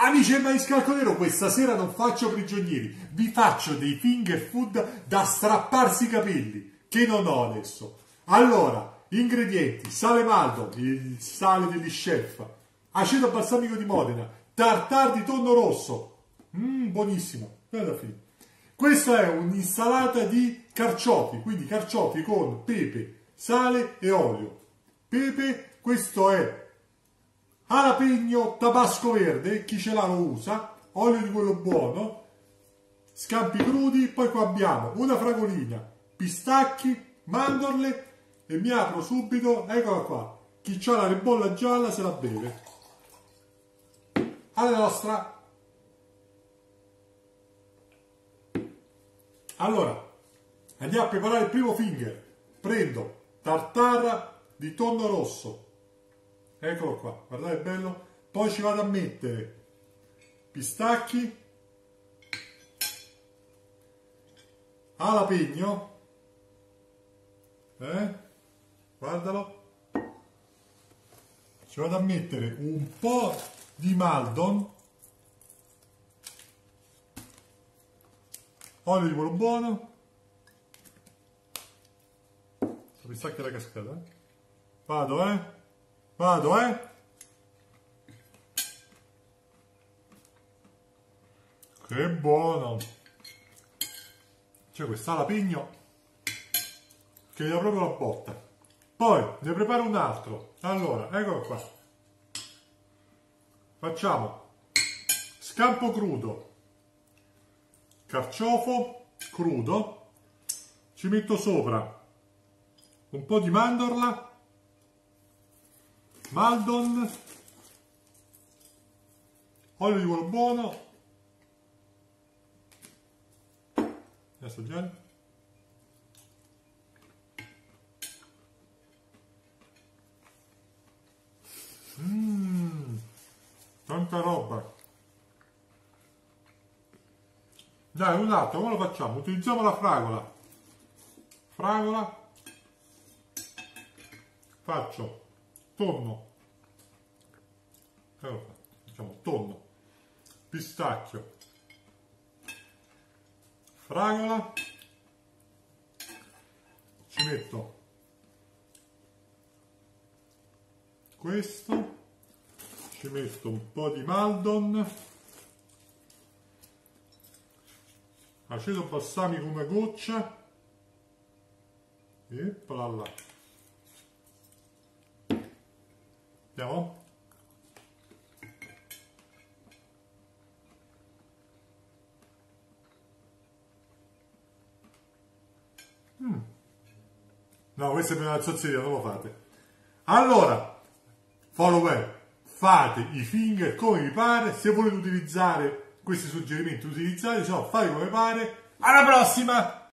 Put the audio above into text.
Amici del Maniscalco Nero, questa sera non faccio prigionieri, vi faccio dei finger food da strapparsi i capelli, che non ho adesso. Allora, ingredienti: sale malto, il sale degli chef, aceto balsamico di Modena, tartar di tonno rosso, buonissimo, guarda qui. Questa è un'insalata di carciofi, quindi carciofi con pepe, sale e olio. Pepe, questo è jalapeno, tabasco verde, chi ce l'ha lo usa, olio di quello buono, scampi crudi, poi qua abbiamo una fragolina, pistacchi, mandorle e mi apro subito, eccola qua, chi ha la ribolla gialla se la beve. Alla nostra. Allora, andiamo a preparare il primo finger. Prendo tartara di tonno rosso. Eccolo qua, guardate è bello. Poi ci vado a mettere pistacchi, jalapeno, guardalo. Ci vado a mettere un po' di maldon, olio di quello buono, pistacchi alla cascata, Vado, Che buono! C'è questo jalapeno che gli dà proprio la botta. Poi ne preparo un altro. Allora, eccolo qua. Facciamo scampo crudo, carciofo crudo, ci metto sopra un po' di mandorla, maldon, olio di quello buono, assaggiare. Tanta roba. Dai, un altro, come lo facciamo? Utilizziamo la fragola. Fragola. Faccio tonno. Facciamo tonno. Pistacchio. Fragola. Ci metto questo. Ci metto un po' di maldon, aceto balsamico una goccia e là. Andiamo? No, questa è una zozzeria, non lo fate. Allora, follower, fate i finger come vi pare. Se volete utilizzare questi suggerimenti, utilizzate, se no fate come pare. Alla prossima!